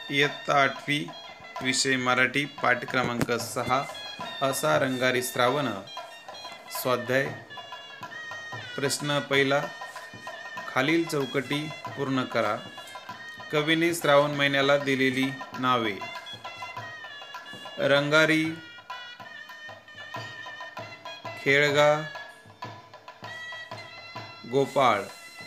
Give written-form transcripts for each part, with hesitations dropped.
इयत्ता 8वी विषय मराठी पाठ क्रमांक 6 असा रंगारी श्रावण। स्वाध्याय प्रश्न पहिला, खालील चौकटी पूर्ण करा। कवीने श्रावण महिन्याला दिलेली नावे: रंगारी, खेळगा, गोपाळ।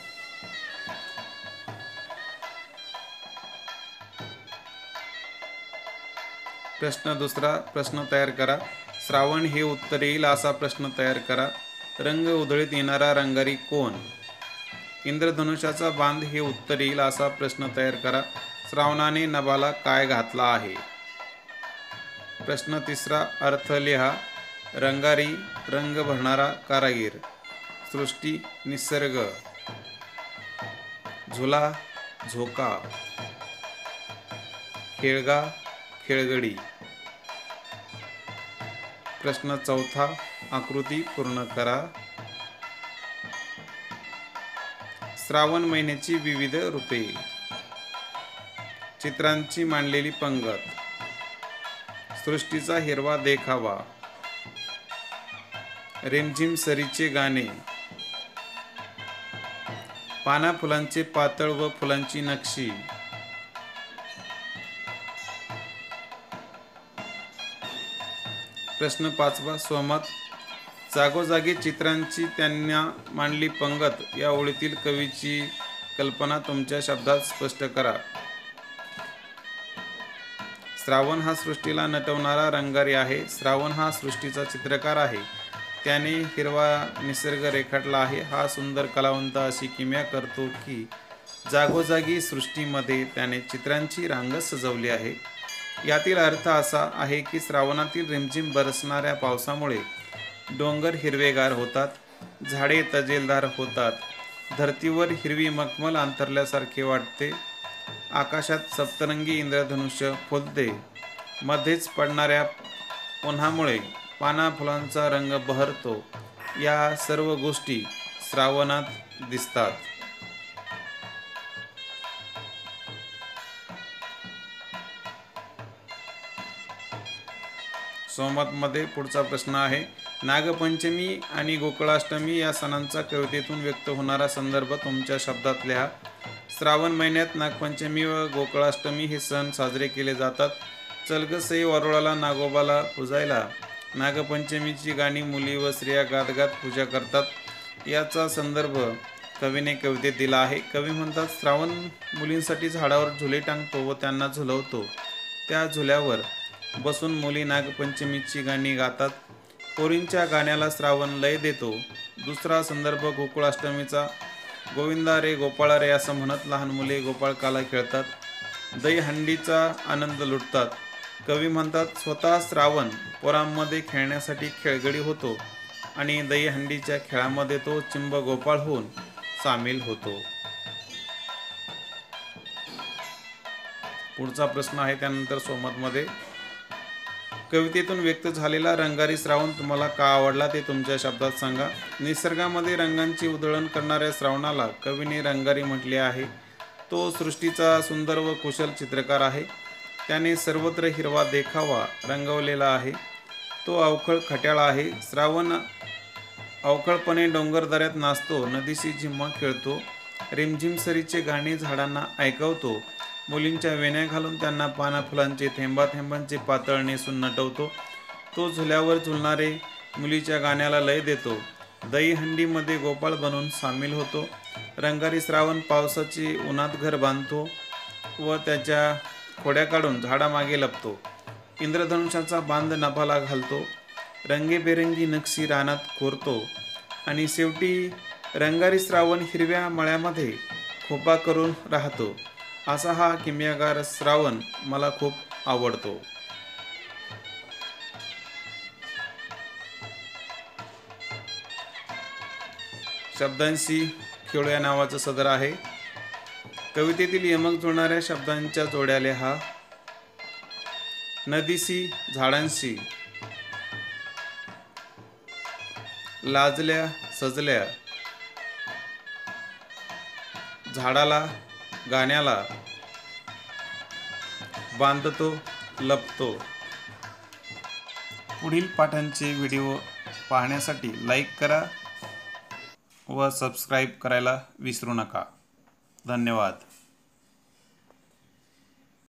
प्रश्न दुसरा, प्रश्न तयार करा। श्रावण हे उत्तर येईल असा प्रश्न तयार करा। रंग उधळीत येणारा रंगारी कोण? इंद्रधनुष्याचा बांध हे उत्तर येईल असा प्रश्न तयार करा। श्रावणाने नभाला काय घातला आहे? प्रश्न तिसरा, अर्थ लिहा। रंगारी, रंग भरणारा कारागीर। सृष्टी, निसर्ग। झुला, झोका। खेळगा, खेळगडी। प्रश्न चौथा, आकृती पूर्ण करा। श्रावण महिन्याची विविध रूपे। चित्रांची मांडलेली पंगत। सृष्टीचा हिरवा देखावा। रिमझिम सरीचे गाणे। पाना फुलांचे पातळ व फुलांची नक्षी। प्रश्न पाचवा, स्वमत। जागोजागी चित्रांची त्यांना मांडली पंगत या ओळीतील कवीची कल्पना तुमच्या शब्दात स्पष्ट करा। श्रावण हा सृष्टीला नटवणारा रंगारी आहे। श्रावण हा सृष्टीचा चित्रकार आहे। त्याने हिरवा निसर्ग रेखाटला आहे। हा सुंदर कलावंत अशी किमया करतो की जागोजागी सृष्टीमध्ये त्याने चित्रांची रांग सजवली आहे। यातील अर्थ असा आहे की श्रावणातील रिमझिम बरसणाऱ्या पावसामुळे डोंगर हिरवेगार होतात, झाडे तजेलदार होतात, धर्तीवर हिरवी मखमल अंतरल्यासारखे वाटते, आकाशात सप्तरंगी इंद्रधनुष्य फुलते, मध्येच पडणाऱ्या उन्हामुळे पाना फुलांचा रंग बहरतो। या सर्व गोष्टी श्रावणात दिसतात। स्वमतमध्ये पुढचा प्रश्न आहे, नागपंचमी आणि गोकुळाष्टमी या सणांचा कवितेतून व्यक्त होणारा संदर्भ तुमच्या शब्दात लिहा। श्रावण महिन्यात नागपंचमी व गोकुळाष्टमी हे सण साजरे केले जातात। चल ग सई वारुळाला नागोबाला पूजायला। नागपंचमीची गाणी मुली व स्त्रिया गात पूजा करतात। याचा संदर्भ कवीने कवितेत दिला आहे। कवी म्हणतात, श्रावण मुलींसाठी झाडावर झुले टांगतो व त्यांना झुलवतो। त्या झुल्यावर बसून मुली नागपंचमीची गाणी गातात। पोरींच्या गाण्याला श्रावण लय देतो। दुसरा संदर्भ गोकुळाष्टमीचा, गोविंदा रे गोपाळा रे असं म्हणत लहान मुले गोपाळकाला खेळतात, दहीहंडीचा आनंद लुटतात। कवी म्हणतात, स्वतः श्रावण पोरांमध्ये खेळण्यासाठी खेळगडी होतो आणि दहीहंडीच्या खेळामध्ये तो चिंब गोपाळ होऊन सामील होतो। पुढचा प्रश्न आहे त्यानंतर स्वमतमध्ये, कवितेतून व्यक्त झालेला रंगारी श्रावण तुम्हाला का आवडला ते तुमच्या शब्दात सांगा। निसर्गामध्ये रंगांची उधळण करणाऱ्या श्रावणाला कवीने रंगारी म्हटले आहे। तो सृष्टीचा सुंदर व कुशल चित्रकार आहे। त्याने सर्वत्र हिरवा देखावा रंगवलेला आहे। तो अवखळ खट्याळ आहे। श्रावण अवखळपणे डोंगरदऱ्यात नाचतो, नदीशी झिम्मा खेळतो, रिमझिम सरीचे गाणे झाडांना ऐकवतो, मुलींच्या वेण्या घालून त्यांना पाना फुलांचे थेंबाथेंबांचे पातळ नेसून नटवतो। तो झुल्यावर झुलणारे मुलीच्या गाण्याला लय देतो, दहीहंडीमध्ये गोपाळ बनून सामील होतो। रंगारी श्रावण पावसाची उन्हात घर बांधतो व त्याच्या खोड्या काढून झाडामागे लपतो, इंद्रधनुष्याचा बांध नभाला घालतो, रंगीबेरंगी नक्षी रानात कोरतो आणि शेवटी रंगारी श्रावण हिरव्या मळ्यामध्ये खोपा करून राहतो। असा हा किमयागार श्रावण मला खूप आवडतो। शब्दांशी खेळू या नावाचं सदर आहे। कवितेतील यमक जुळणाऱ्या शब्दांच्या जोड्या लिहा। नदीशी, झाडांशी। लाजल्या, सजल्या। झाडाला, गाण्याला, बांधतो लपतो। पुढील पाठांचे व्हिडिओ पाहण्यासाठी लाईक करा व सबस्क्राईब करायला विसरू नका। धन्यवाद।